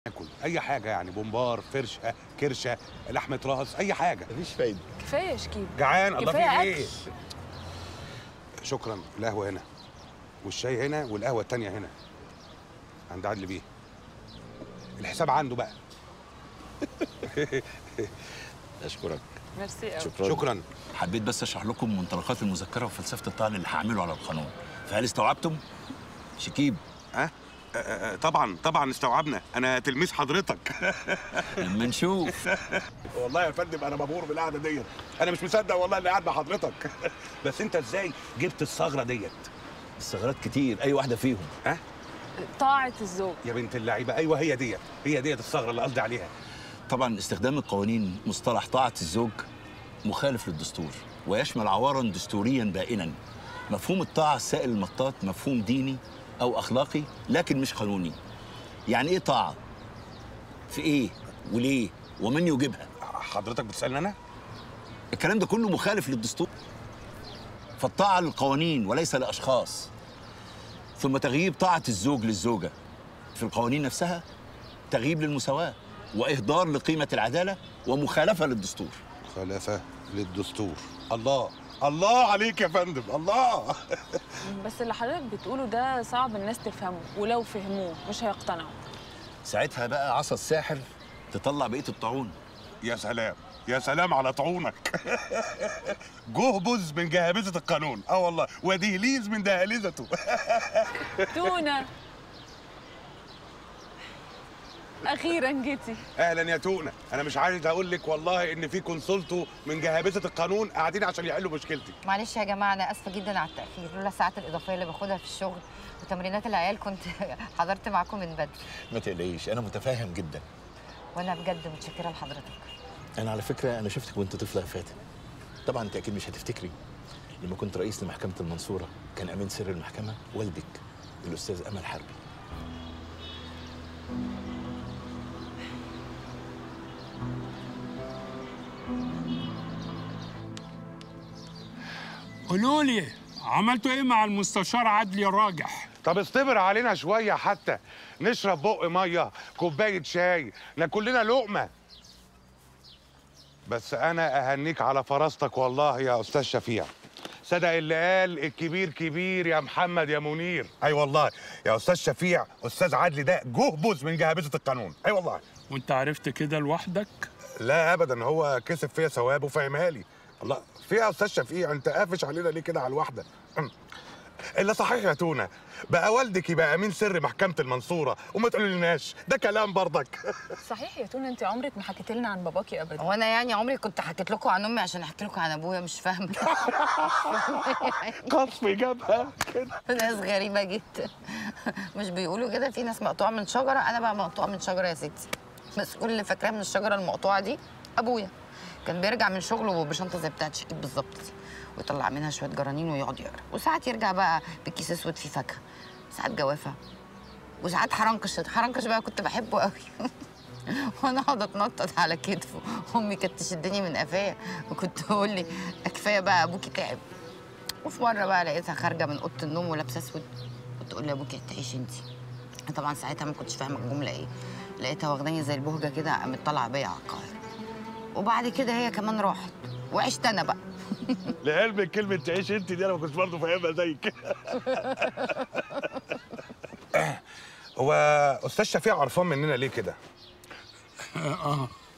اكل اي حاجه يعني، بومبار، فرشه، كرشه، لحمه راس، اي حاجه. مفيش فايده. كفايه يا شكيب. جعان. الله، في كفايه ايه؟ اكل. شكرا. القهوه هنا والشاي هنا والقهوه التانيه هنا عند عدلي بيه. الحساب عنده بقى. اشكرك. ميرسي قوي. شكرا. حبيت بس اشرح لكم منطلقات المذكره وفلسفه الطعن اللي هعمله على القانون، فهل استوعبتم؟ شكيب. طبعا استوعبنا. انا تلميذ حضرتك. لما نشوف. والله يا فندم انا مبهور بالقعده ديت. انا مش مصدق والله اني قاعد مع حضرتك. بس انت ازاي جبت الثغره ديت؟ الثغرات كتير، اي واحده فيهم. طاعه الزوج. يا بنت اللعيبه، ايوه هي ديت الثغره اللي قصدي عليها. طبعا استخدام القوانين مصطلح طاعه الزوج مخالف للدستور ويشمل عوارا دستوريا بائنا. مفهوم الطاعه السائل المطاط مفهوم ديني او اخلاقي لكن مش قانوني. يعني ايه طاعه؟ في ايه؟ وليه؟ ومن يجيبها؟ حضرتك بتسالني انا؟ الكلام ده كله مخالف للدستور. فالطاعه للقوانين وليس لاشخاص. ثم تغييب طاعه الزوج للزوجه في القوانين نفسها تغييب للمساواه واهدار لقيمه العداله ومخالفه للدستور. مخالفه للدستور. الله عليك يا فندم، الله. بس اللي حضرتك بتقوله ده صعب الناس تفهمه، ولو فهموه مش هيقتنعوا. ساعتها بقى عصا الساحر تطلع بقيه الطاعون. يا سلام يا سلام على طاعونك. جهبذ من جهابذة القانون، والله، ودهليز من دهاليزته. تونه، اخيرا جيتي. اهلا يا تونه. انا مش عايز اقول لك والله ان في كونسولتو من جهابذة القانون قاعدين عشان يحلوا مشكلتي. معلش يا جماعه، انا اسفه جدا على التاخير، لولا الساعات الاضافيه اللي باخدها في الشغل وتمرينات العيال كنت حضرت معاكم من بدري. ما تقلقيش، انا متفاهم جدا. وانا بجد متشكره لحضرتك. انا على فكره انا شفتك وانت طفله يا فاتن. طبعا انت اكيد مش هتفتكري لما كنت رئيس لمحكمه المنصوره كان امين سر المحكمه والدك الاستاذ امل حربي. قولوا لي عملتوا ايه مع المستشار عدلي الراجح؟ طب اصطبر علينا شويه، حتى نشرب بق ميه، كوبايه شاي، ناكل لنا لقمه. بس انا اهنيك على فراستك والله يا استاذ شفيع. صدق اللي قال الكبير كبير يا محمد يا منير. اي والله يا استاذ شفيع، استاذ عدلي ده جهبذ من جهابذة القانون. اي والله. وانت عرفت كده لوحدك؟ لا ابدا، هو كسب فيا ثواب وفهمها لي. الله فيها يا استاذ شفيع، انت قافش علينا ليه كده على الواحده؟ الا صحيح يا تونه، بقى والدك يبقى امين سر محكمه المنصوره وما تقوليلناش ده كلام برضك. صحيح يا تونه، انت عمرك ما حكيت لنا عن باباكي ابدا. هو انا يعني عمري كنت حكيت لكم عن امي عشان احكي لكم عن ابويا؟ مش فاهمه. قصف جابها كده. ناس غريبه جدا. مش بيقولوا كده في ناس مقطوعه من شجره؟ انا بقى مقطوعه من شجره يا ستي. بس كل اللي فاكراه من الشجره المقطوعه دي ابويا كان بيرجع من شغله بشنطه زي بتاعت شكيب بالظبط، ويطلع منها شويه جرانين ويقعد يقرا، وساعات يرجع بقى بكيس اسود فيه فاكهه، ساعات جوافه، وساعات حرنكش بقى كنت بحبه قوي. وانا اقعد اتنطط على كتفه، امي كانت تشدني من قفايا وكنت تقول لي كفايه بقى ابوكي تعب. وفي مره بقى لقيتها خارجه من اوضه النوم ولابسه اسود، كنت اقول لي ابوكي تعيشي انت. طبعا ساعتها ما كنتش فاهمه الجمله ايه، لقيتها واخداني زي البهجه كده، قامت طالعه بيا على القاهره. وبعد كده هي كمان راحت وعشت انا بقى. لعلمك كلمه تعيش انت دي انا ما كنتش برضه فاهمها زيك. هو استاذ شفيع قرفان مننا ليه كده؟